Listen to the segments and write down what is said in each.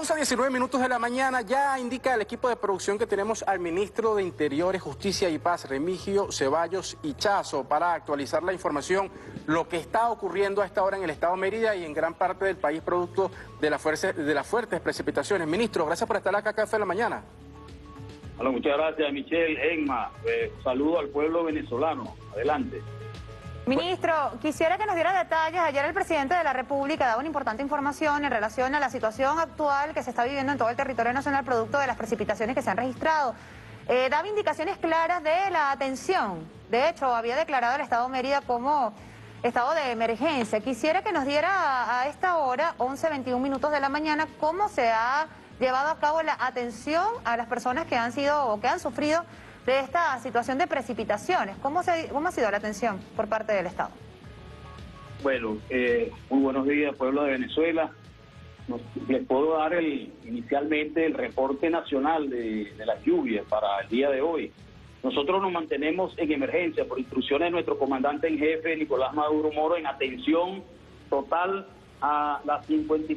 11:19 de la mañana, ya indica el equipo de producción que tenemos al ministro de Interiores, Justicia y Paz, Remigio Ceballos Ichazo, para actualizar la información, lo que está ocurriendo a esta hora en el estado Mérida y en gran parte del país producto de las fuertes precipitaciones. Ministro, gracias por estar acá, Café de la Mañana. Hola, muchas gracias, Michelle, Enma. Saludo al pueblo venezolano. Adelante. Ministro, quisiera que nos diera detalles. Ayer el presidente de la República daba una importante información en relación a la situación actual que se está viviendo en todo el territorio nacional producto de las precipitaciones que se han registrado. Daba indicaciones claras de la atención. De hecho, había declarado el estado Mérida como estado de emergencia. Quisiera que nos diera a esta hora, 11:21 de la mañana, cómo se ha llevado a cabo la atención a las personas que han sido o que han sufrido de esta situación de precipitaciones. ¿Cómo ha sido la atención por parte del Estado? Bueno, muy buenos días, pueblo de Venezuela. Les puedo dar inicialmente el reporte nacional de las lluvias para el día de hoy. Nosotros nos mantenemos en emergencia por instrucciones de nuestro comandante en jefe, Nicolás Maduro Moro, en atención total a las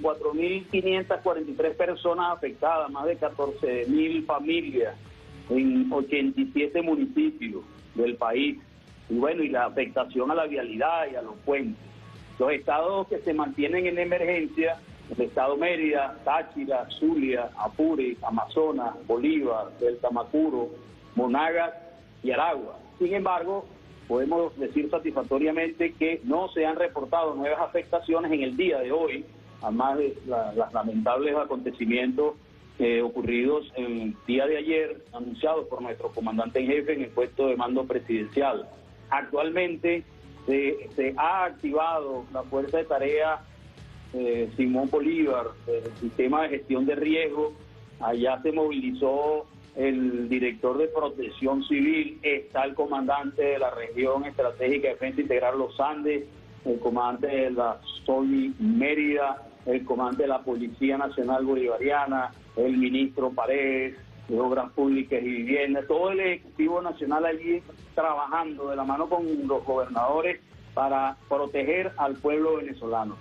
54.543 personas afectadas, más de 14.000 familias en 87 municipios del país, y bueno, y la afectación a la vialidad y a los puentes. Los estados que se mantienen en emergencia, el estado Mérida, Táchira, Zulia, Apure, Amazonas, Bolívar, del Tamacuro, Monagas y Aragua. Sin embargo, podemos decir satisfactoriamente que no se han reportado nuevas afectaciones en el día de hoy, además de los lamentables acontecimientos ocurridos el día de ayer, anunciados por nuestro comandante en jefe en el puesto de mando presidencial. Actualmente se ha activado la fuerza de tarea Simón Bolívar, el sistema de gestión de riesgo. Allá se movilizó el director de Protección Civil, está el comandante de la región estratégica de defensa integral Los Andes, el comandante de la SOI Mérida, el comandante de la Policía Nacional Bolivariana, el ministro Paredes de Obras Públicas y Vivienda, todo el Ejecutivo Nacional allí trabajando de la mano con los gobernadores para proteger al pueblo venezolano.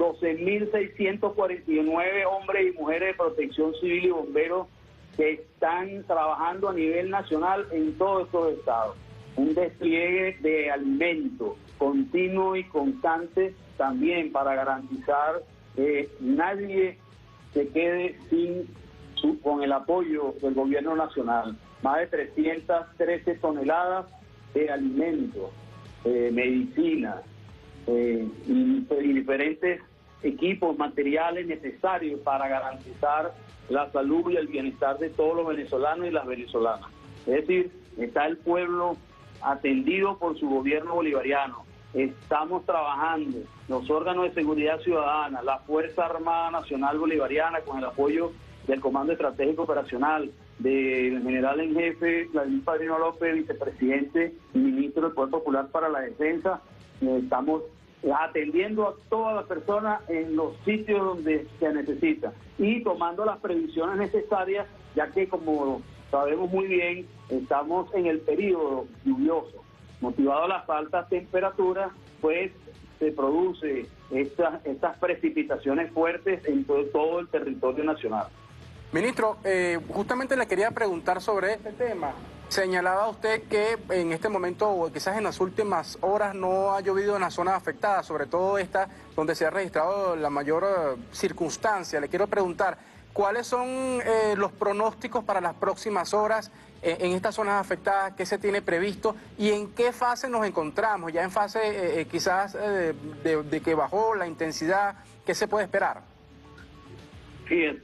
12.649 hombres y mujeres de protección civil y bomberos que están trabajando a nivel nacional en todos estos estados. Un despliegue de alimentos continuo y constante también para garantizar que nadie se quede con el apoyo del gobierno nacional. Más de 313 toneladas de alimentos, medicina y diferentes equipos, materiales necesarios para garantizar la salud y el bienestar de todos los venezolanos y las venezolanas. Es decir, está el pueblo atendido por su gobierno bolivariano. Estamos trabajando, los órganos de seguridad ciudadana, la Fuerza Armada Nacional Bolivariana, con el apoyo del Comando Estratégico Operacional, del general en jefe Vladimir Padrino López, vicepresidente y ministro del Poder Popular para la Defensa. Estamos atendiendo a todas las personas en los sitios donde se necesita y tomando las previsiones necesarias, ya que, como sabemos muy bien, estamos en el periodo lluvioso. Motivado a las altas temperaturas, pues se produce estas precipitaciones fuertes en todo el territorio nacional. Ministro, justamente le quería preguntar sobre este tema. Señalaba usted que en este momento, o quizás en las últimas horas, no ha llovido en las zonas afectadas, sobre todo esta donde se ha registrado la mayor circunstancia. Le quiero preguntar, ¿cuáles son los pronósticos para las próximas horas en estas zonas afectadas? ¿Qué se tiene previsto? ¿Y en qué fase nos encontramos? ¿Ya en fase quizás de que bajó la intensidad? ¿Qué se puede esperar? Fíjense,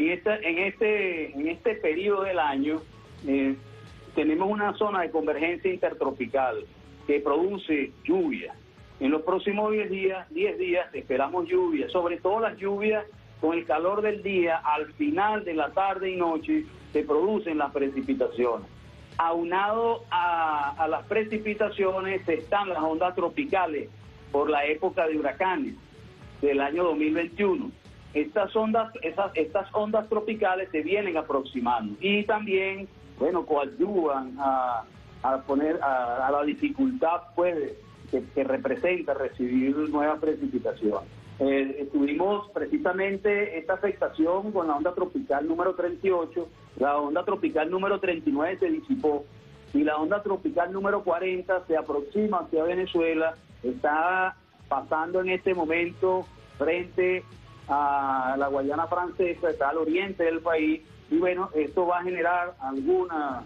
en este periodo del año tenemos una zona de convergencia intertropical que produce lluvia. En los próximos 10 días esperamos lluvia, sobre todo las lluvias con el calor del día. Al final de la tarde y noche se producen las precipitaciones. Aunado a las precipitaciones están las ondas tropicales por la época de huracanes del año 2021. Estas ondas tropicales se vienen aproximando y también, bueno, coadyuvan a la dificultad, pues, que representa recibir nuevas precipitaciones. tuvimos precisamente esta afectación con la onda tropical número 38, la onda tropical número 39 se disipó y la onda tropical número 40 se aproxima hacia Venezuela, está pasando en este momento frente a la Guayana Francesa, está al oriente del país, y bueno, esto va a generar algunas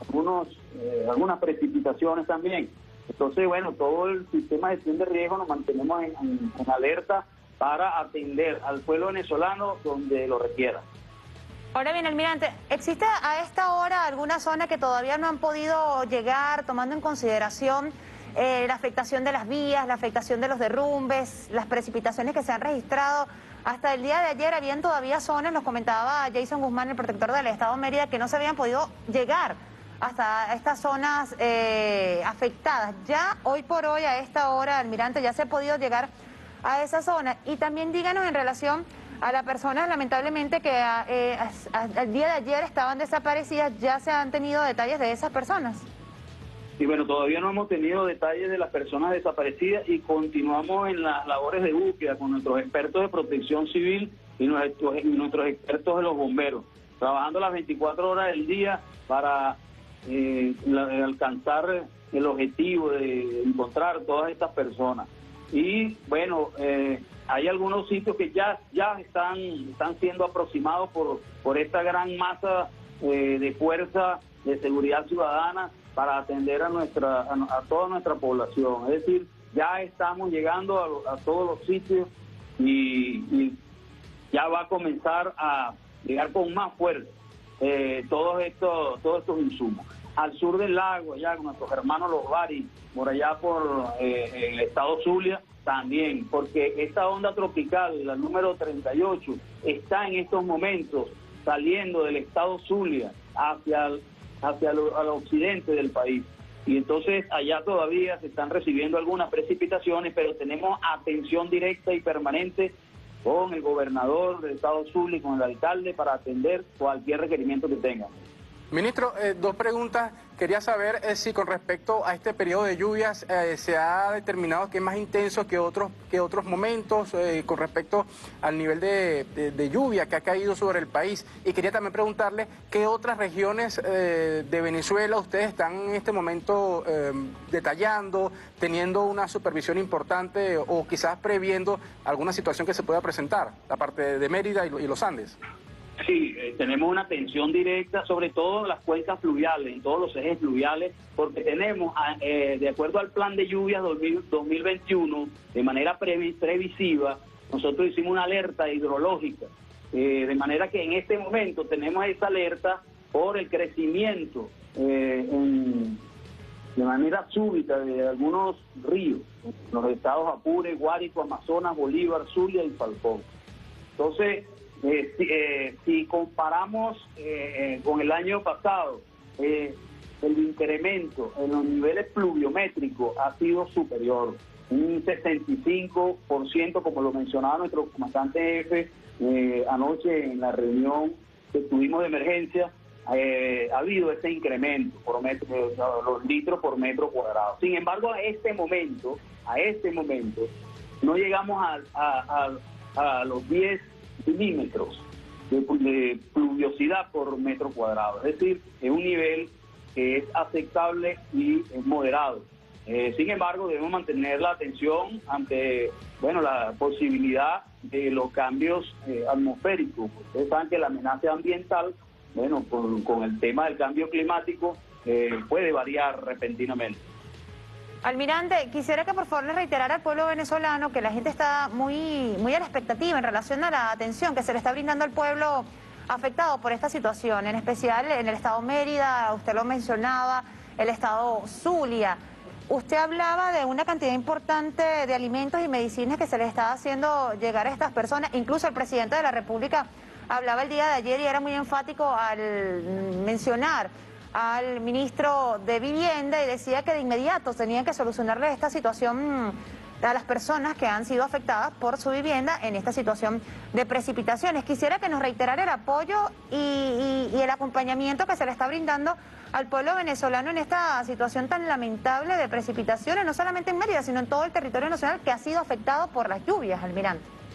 precipitaciones también. Entonces, bueno, todo el sistema de gestión de riesgo nos mantenemos en alerta para atender al pueblo venezolano donde lo requiera. Ahora bien, almirante, ¿existe a esta hora alguna zona que todavía no han podido llegar, tomando en consideración la afectación de las vías, la afectación de los derrumbes, las precipitaciones que se han registrado? Hasta el día de ayer habían todavía zonas, nos comentaba Jason Guzmán, el protector del Estado Mérida, que no se habían podido llegar hasta estas zonas afectadas. Ya hoy por hoy, a esta hora, almirante, ya se ha podido llegar a esa zona. Y también díganos en relación a las personas, lamentablemente, que al día de ayer estaban desaparecidas, ¿ya se han tenido detalles de esas personas? Y bueno, todavía no hemos tenido detalles de las personas desaparecidas y continuamos en las labores de búsqueda con nuestros expertos de protección civil y nuestros expertos de los bomberos, trabajando las 24 horas del día para alcanzar el objetivo de encontrar todas estas personas. Y bueno, hay algunos sitios que ya están siendo aproximados por esta gran masa de fuerza de seguridad ciudadana para atender a toda nuestra población. Es decir, ya estamos llegando a todos los sitios y ya va a comenzar a llegar con más fuerza todos estos insumos. Al sur del lago, allá con nuestros hermanos los Bari, por allá por el estado Zulia, también, porque esta onda tropical, la número 38, está en estos momentos saliendo del estado Zulia hacia el occidente del país. Y entonces allá todavía se están recibiendo algunas precipitaciones, pero tenemos atención directa y permanente con el gobernador del estado Zulia y con el alcalde para atender cualquier requerimiento que tengan. Ministro, dos preguntas. Quería saber si con respecto a este periodo de lluvias se ha determinado que es más intenso que otros momentos con respecto al nivel de lluvia que ha caído sobre el país. Y quería también preguntarle qué otras regiones de Venezuela ustedes están en este momento detallando, teniendo una supervisión importante o quizás previendo alguna situación que se pueda presentar, aparte de Mérida y los Andes. Sí, tenemos una atención directa, sobre todo en las cuencas fluviales, en todos los ejes fluviales, porque tenemos, de acuerdo al plan de lluvias 2021, de manera previsiva, nosotros hicimos una alerta hidrológica, de manera que en este momento tenemos esa alerta por el crecimiento de manera súbita de algunos ríos, los estados Apure, Guárico, Amazonas, Bolívar, Zulia y Falcón. Entonces, si comparamos con el año pasado, el incremento en los niveles pluviométricos ha sido superior, un 65%, como lo mencionaba nuestro comandante jefe anoche en la reunión que tuvimos de emergencia. Ha habido ese incremento por los litros por metro cuadrado. Sin embargo, a este momento, no llegamos a los 10 milímetros de pluviosidad por metro cuadrado. Es decir, es un nivel que es aceptable y es moderado. Sin embargo, debemos mantener la atención ante la posibilidad de los cambios atmosféricos. Ustedes saben que la amenaza ambiental, con el tema del cambio climático, puede variar repentinamente. Almirante, quisiera que por favor le reiterara al pueblo venezolano que la gente está muy a la expectativa en relación a la atención que se le está brindando al pueblo afectado por esta situación, en especial en el estado Mérida, usted lo mencionaba, el estado Zulia. Usted hablaba de una cantidad importante de alimentos y medicinas que se le está haciendo llegar a estas personas. Incluso el presidente de la República hablaba el día de ayer y era muy enfático al mencionar al ministro de Vivienda y decía que de inmediato tenían que solucionarle esta situación a las personas que han sido afectadas por su vivienda en esta situación de precipitaciones. Quisiera que nos reiterara el apoyo y el acompañamiento que se le está brindando al pueblo venezolano en esta situación tan lamentable de precipitaciones, no solamente en Mérida, sino en todo el territorio nacional que ha sido afectado por las lluvias, almirante.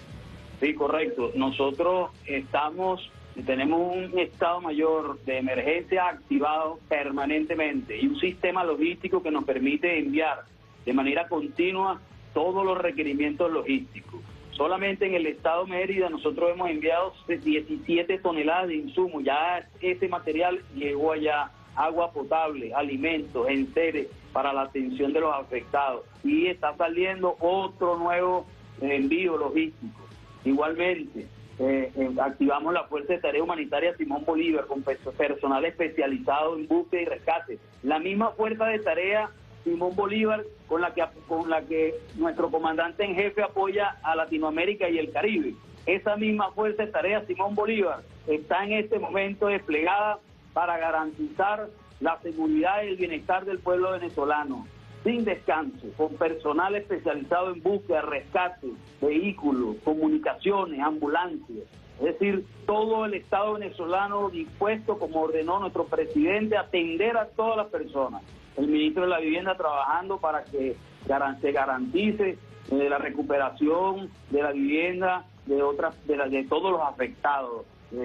Sí, correcto. Nosotros tenemos un Estado Mayor de emergencia activado permanentemente y un sistema logístico que nos permite enviar de manera continua todos los requerimientos logísticos. Solamente en el Estado Mérida nosotros hemos enviado 17 toneladas de insumos. Ya ese material llegó allá, agua potable, alimentos, enseres para la atención de los afectados. Y está saliendo otro nuevo envío logístico. Igualmente, activamos la Fuerza de Tarea Humanitaria Simón Bolívar con personal especializado en búsqueda y rescate. La misma Fuerza de Tarea Simón Bolívar con la que nuestro comandante en jefe apoya a Latinoamérica y el Caribe. Esa misma Fuerza de Tarea Simón Bolívar está en este momento desplegada para garantizar la seguridad y el bienestar del pueblo venezolano, sin descanso, con personal especializado en búsqueda, rescate, vehículos, comunicaciones, ambulancias. Es decir, todo el Estado venezolano dispuesto, como ordenó nuestro presidente, a atender a todas las personas. El ministro de la Vivienda trabajando para que se garantice la recuperación de la vivienda de todos los afectados,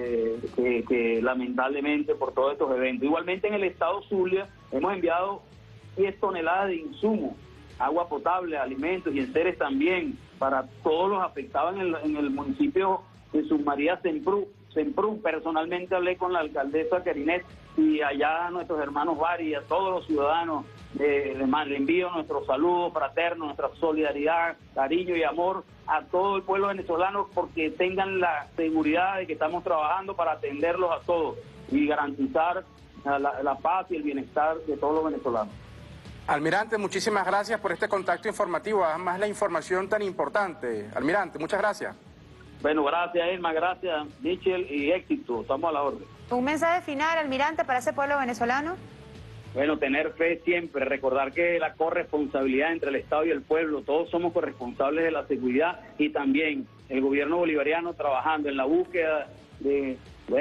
que lamentablemente por todos estos eventos. Igualmente en el estado Zulia hemos enviado 10 toneladas de insumos, agua potable, alimentos y enseres también para todos los afectados en el municipio de Submaría Semprún. Personalmente hablé con la alcaldesa Kerinet y allá a nuestros hermanos Bari y a todos los ciudadanos le envío nuestros saludos fraternos, nuestra solidaridad, cariño y amor a todo el pueblo venezolano, porque tengan la seguridad de que estamos trabajando para atenderlos a todos y garantizar la paz y el bienestar de todos los venezolanos. Almirante, muchísimas gracias por este contacto informativo, además la información tan importante. Almirante, muchas gracias. Bueno, gracias Irma, gracias Michel y éxito, estamos a la orden. ¿Un mensaje final, almirante, para ese pueblo venezolano? Bueno, tener fe siempre, recordar que la corresponsabilidad entre el Estado y el pueblo, todos somos corresponsables de la seguridad y también el gobierno bolivariano trabajando en la búsqueda de,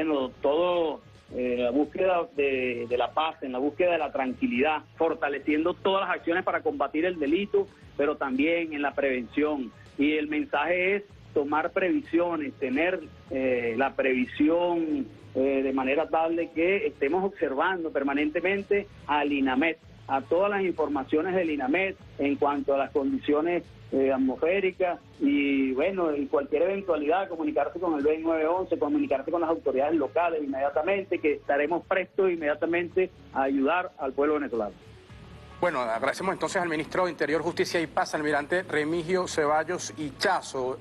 la búsqueda de la paz, en la búsqueda de la tranquilidad, fortaleciendo todas las acciones para combatir el delito, pero también en la prevención. Y el mensaje es tomar previsiones, tener la previsión de manera tal de que estemos observando permanentemente al INAMED, a todas las informaciones del INAMED en cuanto a las condiciones atmosféricas y bueno, y cualquier eventualidad, comunicarse con el 911, comunicarse con las autoridades locales inmediatamente, que estaremos prestos inmediatamente a ayudar al pueblo venezolano. Bueno, agradecemos entonces al ministro de Interior, Justicia y Paz, almirante Remigio Ceballos Ichazo.